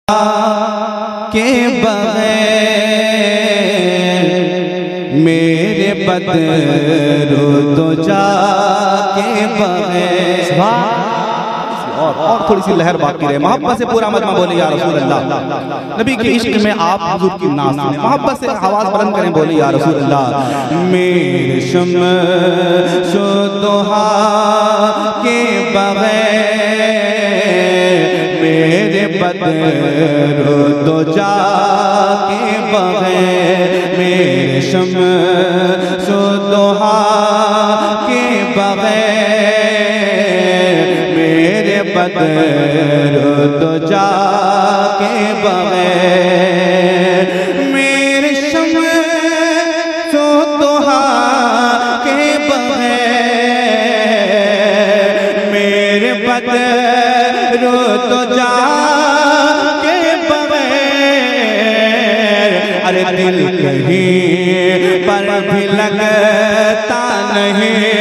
के बगैर मेरे बदरो दो जा के बगैर। और थोड़ी सी लहर बाकी रहे, मोहब्बत से पूरा मजमा बोले या रसूल अल्लाह। नबी के इश्क में आप हुजूर की नाम सुने, मोहब्बत से आवाज बुलंद करें, बोले या रसूल अल्लाह। मेरे शम्स दुहा के बगैर मेरे बदरो दो जा के बगैर मेरे शम्स दुहा के बगैर मेरे बदरो दो जा के बगैर मेरे शम्स दुहा के बगैर मेरे बदरो दो जा के बगैर। अरे दिल कहीं पर भी लगता नहीं,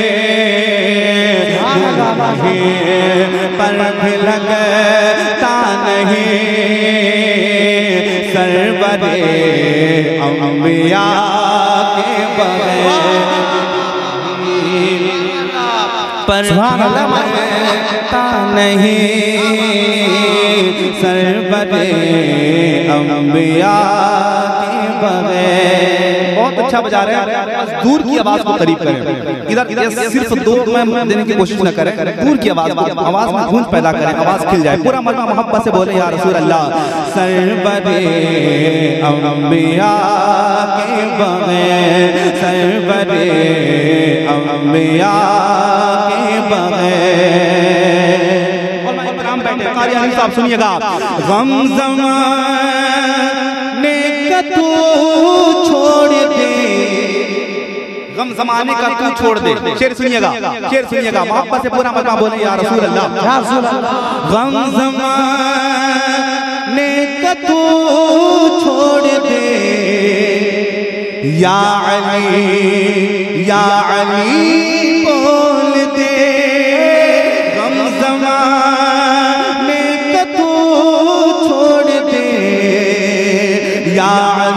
पर भी लगता नहीं सरवरे अंबिया के बगैर, पर लगता नहीं सरवरे अंबिया के बगैर। बहुत अच्छा बजा रहे हैं, दूर की आवाज को करीब करें, इधर सिर्फ दो में देने की कोशिश न करें, दूर की आवाज में गूंज पैदा करें, आवाज खिल जाए। पूरा मजमा मोहब्बत से बोले या रसूल अल्लाह। सरवरे अंबिया के बगैर सरवरे अंबिया के बगैर। और मैं इमाम बैठे कारी अली साहब सुनिएगा। गम ज़माने का तू छोड़ दे, गम ज़माने का तू छोड़ दे। शेर सुनिएगा, शेर सुनिएगा, मोहब्बत से पूरा मजमा बोले या रसूल अल्लाह। गम ज़माने का तू छोड़ दे या अली बोल दे। गम ज़माने का तू छोड़ दे या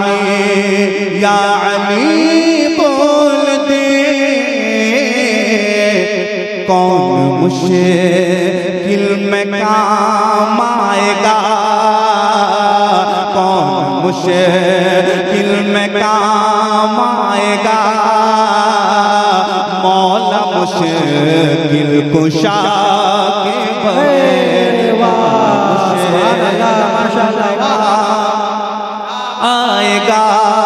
अली बोल दे। कौन मुश्किल में काम आएगा, कौन मुश्किल में काम आएगा। मौला मुश्किल कुशा के बगैर आएगा।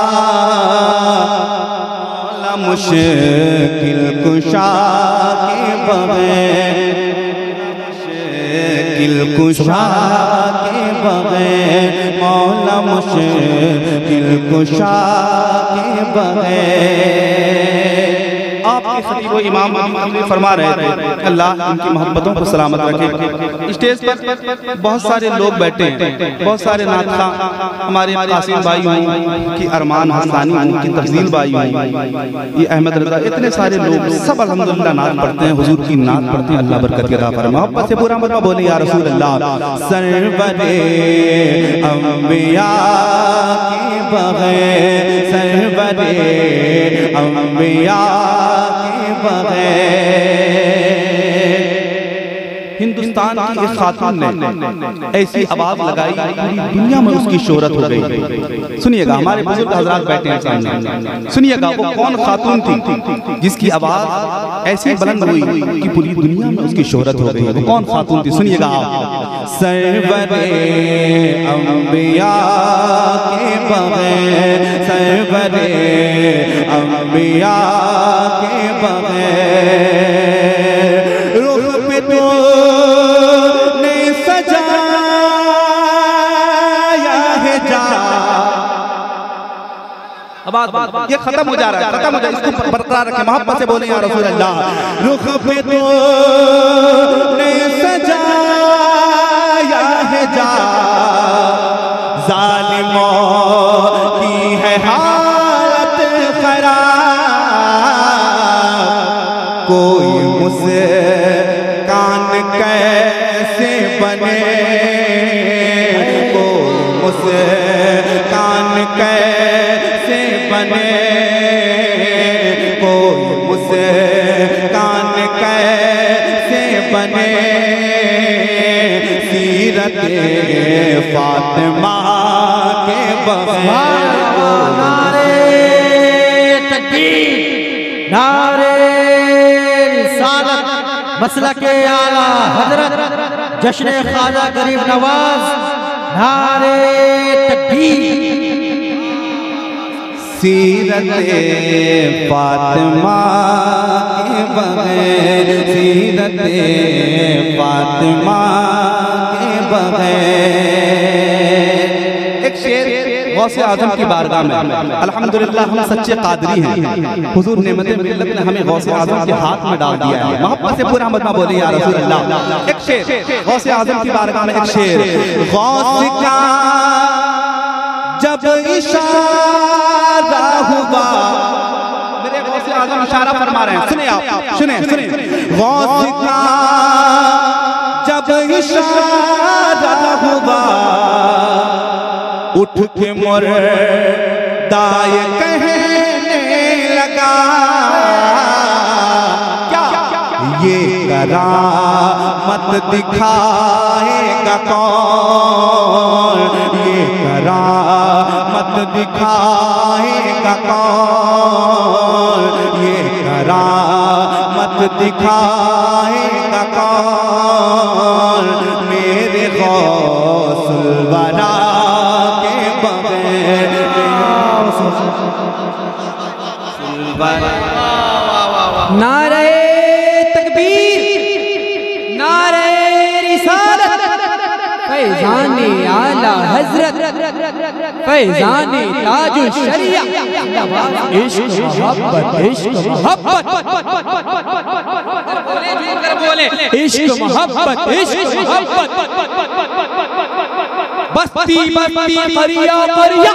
मौला मुश्किल कुशा के बगैर, मुश्किल कुशा के बगैर, मौला मुश्किल कुशा के बगैर। आपके खतीब व इमाम फरमा रहे थे अल्लाह उनकी मोहब्बतों को सलामत रखे। स्टेज पर बहुत सारे लोग बैठे हैं, बहुत सारे नाता हमारे कासिम भाई हों कि अरमान हसानी हों कि तफजील भाई हों, ये अहमद रजा, इतने सारे लोग सब अल्हम्दुलिल्लाह नात पढ़ते हैं, हुजूर की नात पढ़ते हैं। अल्लाह बरकत के अता फरमाए। मोहब्बत से पूरा मजमा बोले या रसूल अल्लाह। सरवरे अंबिया के बगैर सरवरे अंबिया के बगैर। हिंदुस्तान की एक खातून ने ऐसी आवाज लगाई पूरी दुनिया में उसकी शोहरत हो गई। सुनिएगा, हमारे बुजुर्ग हजरात बैठे हैं सामने, सुनिएगा वो कौन खातून थी जिसकी आवाज ऐसी बुलंद हुई कि पूरी दुनिया में उसकी शोहरत हो गई। वो कौन खातून थी, सुनिएगा आप। सरवरे अंबिया के बगैर सरवरे अंबिया के बगैर रुख पे तो ने सजाया है जा। अब ये खत्म हो जा रहा है, खत्म हो जाए, इसको बरकरार रखें। मोहब्बत से बोले या रसूल अल्लाह। रुख पे तो ने सजाया है जा, जालिमों की है हालत खराब। कोई मुस्कान कैसे बने, कोई मुस्कान कैसे बने, कोई मुस्कान कैसे बने, सीरत फातिमा के बगैर। नारे तकबीर, नारे रिसालत, मसलके आला हजरत जश्न ख्वाजा गरीब नवाज, नारे तकबीर। सीरत फातिमा के बगैर, सीरत फातिमा के बगैर। एक शेर गौसे आजम की बारगाह में, अल्हम्दुलिल्लाह हम सच्चे कादरी हैं, हुजूर नेमते मिल्लत ने हमें गौसे आजम के हाथ में डाल दिया है, मोहब्बत से पूरा मजमा बोले या रसूल अल्लाह। एक शेर गौसे आजम की बारगाह में, एक शेर। गौस का जब इशारा हुआ, मेरे गौसे आजम इशारा फरमा रहे हैं, सुने आप, सुने सुने। गौस का जब इशारा हुआ, उठ के मुर्दाए कहने लगा, क्या ये करामत दिखाएगा कौन, ये करामत दिखाएगा कौन, ये करामत दिखाएगा कौन, मेरे गौसुल वरा के बगैर। नारे तकबीर, नारे रिसालत, फैज़ाने आला हजरत, फैज़ाने ताजुल शरिया, इश्क मोहब्बत, इश्क मोहब्बत, इश्क मोहब्बत, इश्क मोहब्बत, बस्ती बस्ती करिया करिया,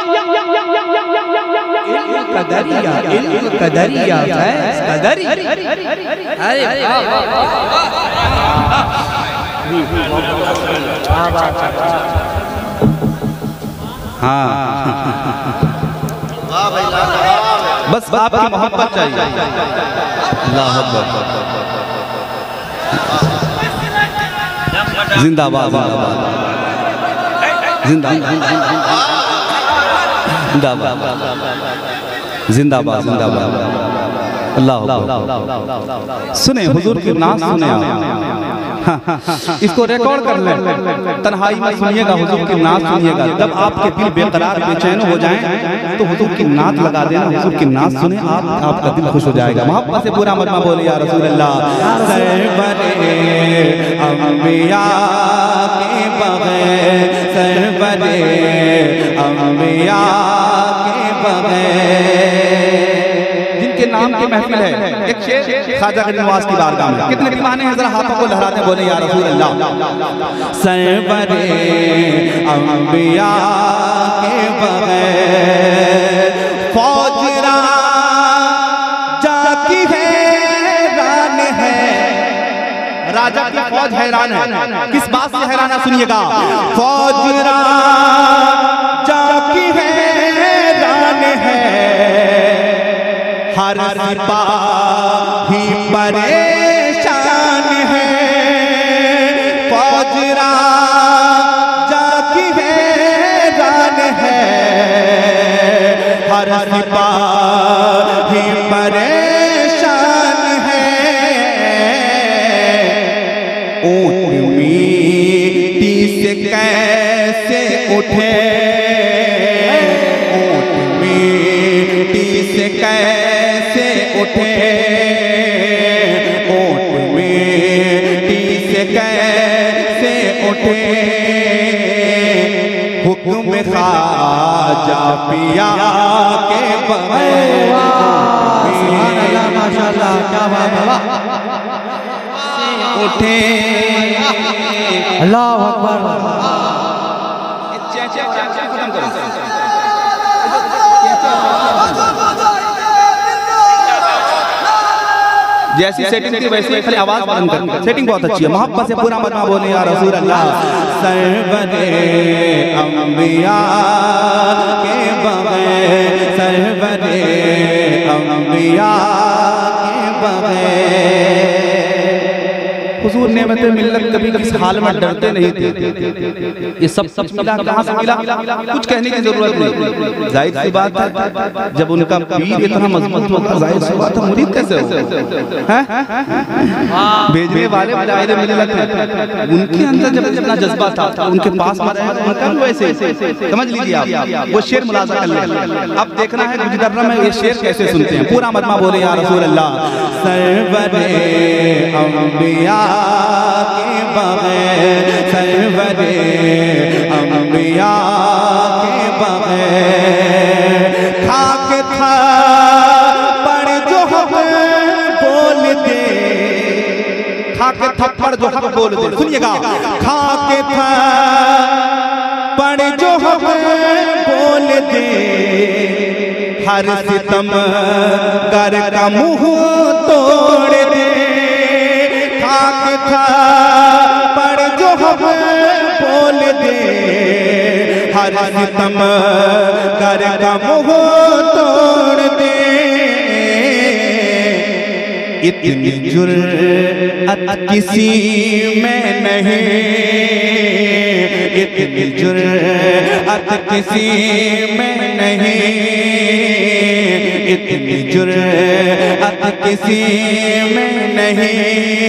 इल्म कदरिया, इल्म कदरिया, फैज़ कदरी। अरे हाँ, बस आपकी मोहब्बत चाहिए। अल्लाह अकबर, जिंदाबाद जिंदाबाद जिंदाबाद जिंदाबाद जिंदाबाद। अल्लाह अकबर। सुने हुजूर की नात सुने आप, इसको रिकॉर्ड कर लें, तन्हाई में सुनिएगा, हुजूर की नात सुनिएगा। जब आपके दिल बेकरार बेचैन हो जाएं तो हुजूर की नात लगा देना, हुजूर की नात सुने आप, आपका दिल खुश हो जाएगा। मोहब्बत से पूरा मजमा बोले या रसूल अल्लाह। सरवरे अंबिया के बगैर, सरवरे अंबिया के बगैर, जिनके नाम की महफिल है। एक शेर ख्वाजा गरीब नवाज की बारगाह में, कितने दीवाने हैं, जरा हाथों को लहराते बोले या रसूल अल्लाह। सरवरे अंबिया के बगैर, फौजरा जाकी हैरान है, राजा की फौज हैरान है। किस बात से हैरान है सुनिएगा। फौजरा जाकी हैरान है, हर सिपाही परेशान है, फौजरा जाकी हैरान है, हर सिपाही परेशान है। ऊँट मिट्टी से कैसे उठे, ऊँट मिट्टी से कैसे उठे, ऊँट मिट्टी से कैसे उठे, हुक्म ख्वाजा पिया के बगैर। माशाअल्लाह, क्या बात है, उठे। अल्लाहु अकबर। जैसी सेटिंग थी वैसे खाली आवाज बंद कर, सेटिंग बहुत अच्छी है। मोहब्बत से पूरा मजमा बोले या रसूल अल्लाह। सरवरे अंबिया के बगैर, सरवरे अंबिया के बगैर। हुजूर नेमत मिल्लत कभी किस हाल में डरते नहीं थे। ये सब मिला, कहाँ से मिला, कुछ कहने की जरूरत नहीं। जाहिर सी बात है जब उनका पीर इतना मजबूत होता, जाहिर सी बात है मुरीद कैसे हो। भेजने वाले मुजाहिद मिल्लत हैं, उनके अंदर जब इतना जज्बा था उनके पास उनका वैसे समझ लीजिए आप। वो शेर मुलाजा कर लें। अब देखना है गुजरना में ये शेर कैसे सुनते हैं। पूरा मजमा बोले या रसूल अल्लाह। सरवरे अंबिया के बगैर, सरवरे अंबिया के बगैर। खाक था पर जो हक बोल दे, खाक थप्पड़ जो हक बोल दे, सुनिएगा। खाक था पर जो हक बोल दे, हर सितम गर का मुंह तोड़ दे। खाक था पर जो हम बोल दे, हर सितम गर का मुंह तोड़ दे। इतनी जुर्अत किसी में नहीं, इतनी जुर्अत किसी में नहीं, इतनी जुर्अत किसी में नहीं।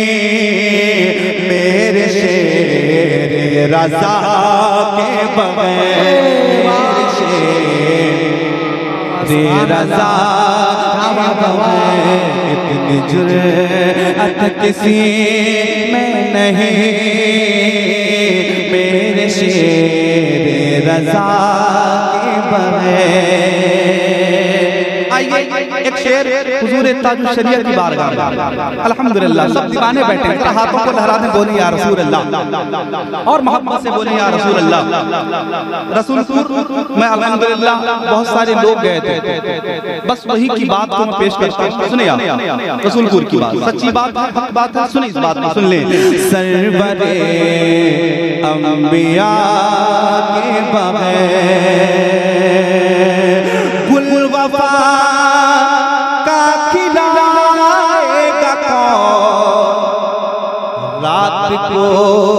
मेरे शेर रज़ा के बगैर, मेरे शेर रज़ा के बगैर, इतनी जुर्अत किसी में नहीं। मेरे शेर रज़ा के बगैर। आइए एक शेर हुजूर ताजुल शरीयत की बारगाह में। अल्हम्दुलिल्लाह सब दीवाने बैठे हैं, हाथों को लहरा दें, बोले या रसूल अल्लाह, और मोहब्बत से बोले या रसूल अल्लाह। रसूलपुर में अल्हम्दुलिल्लाह बहुत सारे लोग गए थे, बस वही की बात को मैं पेश करता हूं। सुनिए आप रसूलपुर की बात, सच्ची बात है, हक बात है, सुनिए इस बात को, सुन लें। सरवरे अंबिया के बगैर, गुल वफा का खिलाएगा कौन, रात को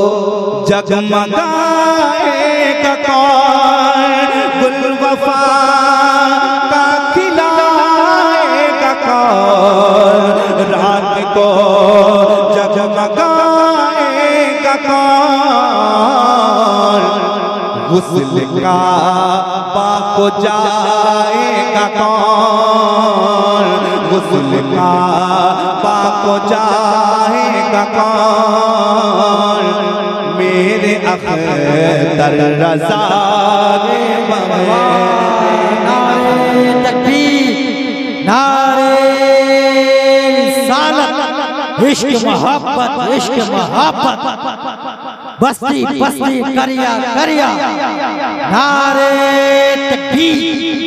जगमगाएगा कौन। गुल वफा का खिलाएगा कौन, रात को जगमगाएगा कौन। गुस्ल का को जाएगा कौन, गुस्ल का को जाएगा कौन। मेरे अख्तर रज़ा के बगैर। नारे तकबीर, नारे रिसालत, इश्क मोहब्बत, इश्क मोहब्बत, बस्ती बस्ती करिया करिया, नारे तकबीर।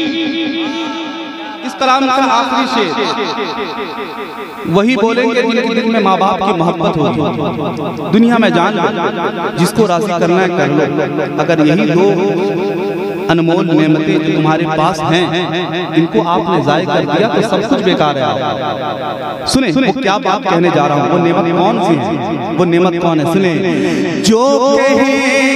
इस कलाम का आखिरी शेर वही बोलेंगे जिनके दिल में माँ बाप की मोहब्बत होगी। दुनिया में जान लो, जिसको राजी करना है कर लो। अगर यही दो अनमोल नेमतें जो तुम्हारे पास हैं, इनको आपने ज़ाय कर दिया तो सब कुछ बेकार है। सुने वो क्या बात कहने जा रहा हूँ। वो नेमत कौन सी है, वो नेमत कौन है, सुने। जो कहे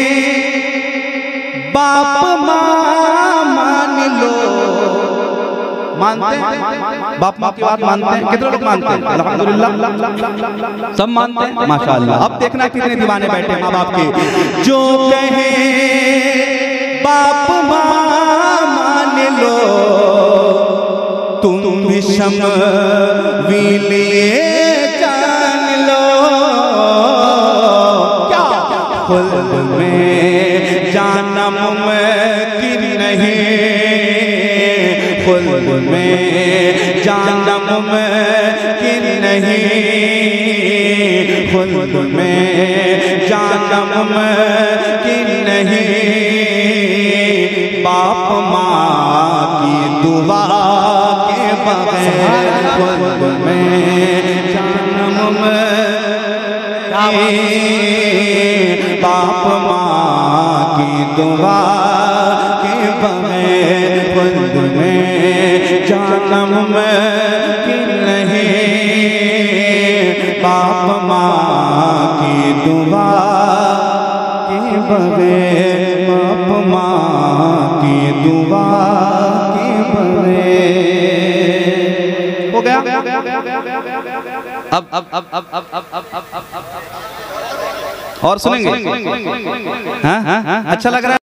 बाप माँ मान लो, मानते हैं बाप माँ की बात मानते हैं, कितने लोग मानते हैं? अल्हम्दुलिल्लाह सब मानते हैं, माशाअल्लाह। अब देखना कितने दीवाने बैठे माँ बाप के। जो कहे बाप माँ मान लो, तुम भी शम्वी लिए जान लो। क्या खुल्द में जाना मुमकिन नहीं, खुल्द में जाना मुमकिन नहीं, खुल्द में जाना मुमकिन नहीं। बाप माँ की दुआ के बगैर खुल्द में जाना मुमकिन। बाप माँ की दुआ के बगैर खुद में जानम में कि नहीं, बाप माँ की दुआ के बगैर, बाप माँ की दुआ के बगैर। हो गया। अब और सुनेंगे? हाँ, अच्छा लग रहा है।